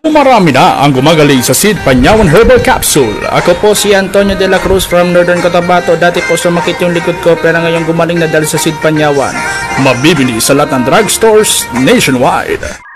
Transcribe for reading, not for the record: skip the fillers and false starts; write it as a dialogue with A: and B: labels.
A: Marami na ang gumagaling sa Sid Panyawan Herbal Capsule. Ako po si Antonio de la Cruz from Northern Cotabato. Dati po sumakit yung likod ko pero ngayon gumaling na dahil sa Sid Panyawan. Mabibili sa lahat ng drugstores nationwide.